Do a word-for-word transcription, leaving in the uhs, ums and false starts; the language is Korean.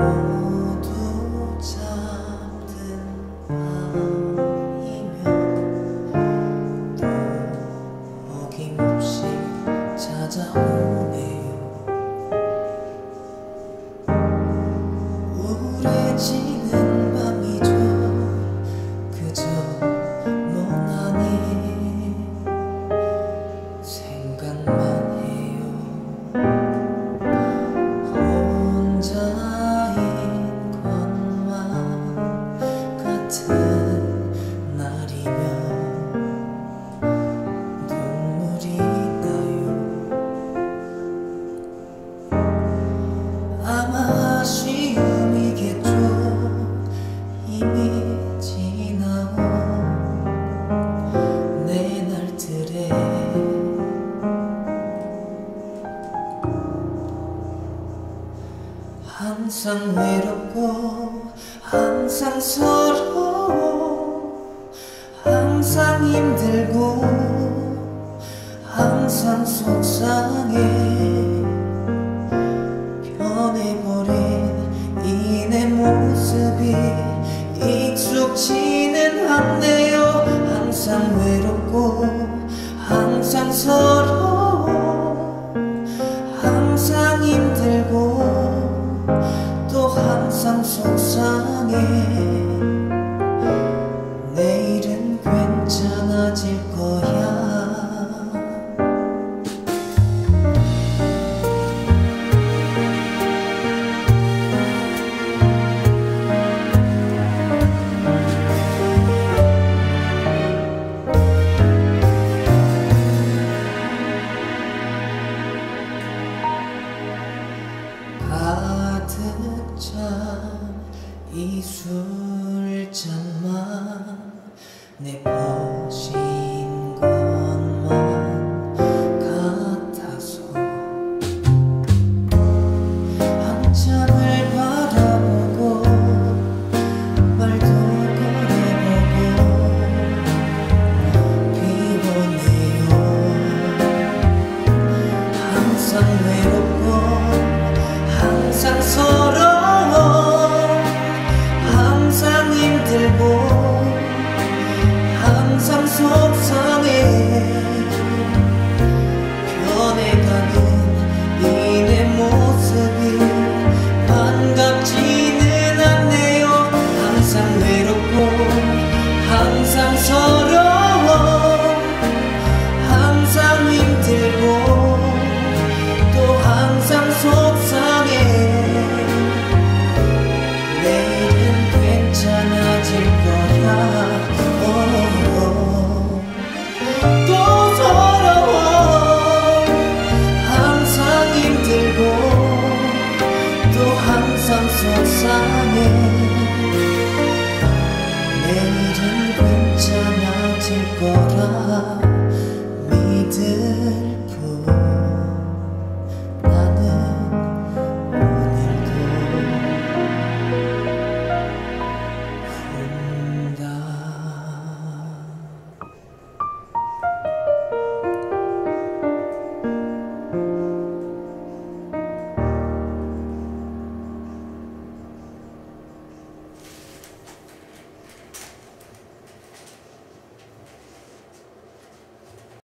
모두 잠든 밤이면 또 어김없이 찾아오네요. 우울해지는 밤이죠. 그저 멍하니 생각만 해요. 혼자인 것만 같은 날이면 눈물이 나요. 아마 아쉬움이겠죠. 이미 지나온 내 날들에 항상 외롭고 항상 서러워 항상 힘들고 항상 속상해. 변해버린 이 내 모습이 익숙지는 않네요. 항상 외롭고 항상 서러워 항상 힘들고 또 항상 속상해. 내일은 괜찮아질 거야. 가득 찬 이 술잔만 내버린 것만 같아서 한 잔을 바라보고 말도 꺼내보고 피곤해요. 항상 외롭고 항상 서러워 항상 힘들고 항상 속상해. 변해가는 이 내 모습이 반갑지는 않네요. 항상 외롭고 항상 서러워 항상 힘들고 또 항상 속상해. 내일은 괜찮아질 거야. 오오. 또 서러워 항상 힘들고 또 항상 속상해. 내일은 괜찮아질 거라 믿을게.